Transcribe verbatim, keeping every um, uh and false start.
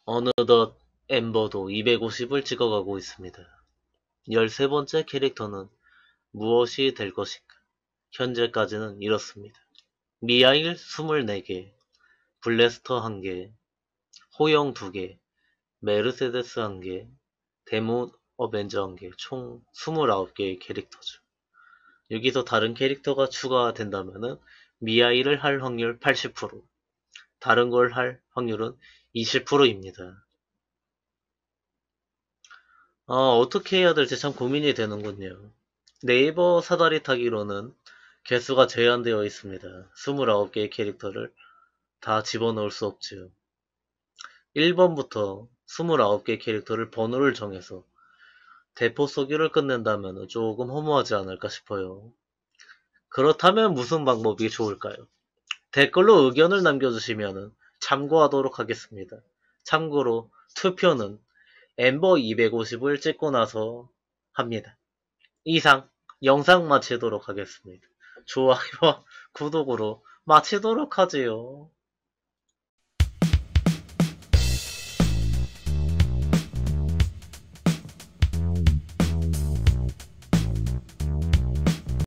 어느덧 엠버도 이백오십을 찍어가고 있습니다. 열세 번째 캐릭터는 무엇이 될 것인가? 현재까지는 이렇습니다. 미하일 이십사 개, 블래스터 한 개, 호영 두 개, 메르세데스 한 개, 데몬 어벤져 한 개, 총 이십구 개의 캐릭터죠. 여기서 다른 캐릭터가 추가된다면은 미하일을 할 확률 팔십 퍼센트, 다른 걸 할 확률은 이십 퍼센트입니다. 아, 어떻게 해야 될지 참 고민이 되는군요. 네이버 사다리 타기로는 개수가 제한되어 있습니다. 이십구 개의 캐릭터를 다 집어넣을 수 없지요. 일 번부터 이십구 개 캐릭터를 번호를 정해서 대포 쏘기를 끝낸다면 조금 허무하지 않을까 싶어요. 그렇다면 무슨 방법이 좋을까요? 댓글로 의견을 남겨주시면 참고하도록 하겠습니다. 참고로 투표는 엠버 이백오십을 찍고 나서 합니다. 이상 영상 마치도록 하겠습니다. 좋아요와 구독으로 마치도록 하지요.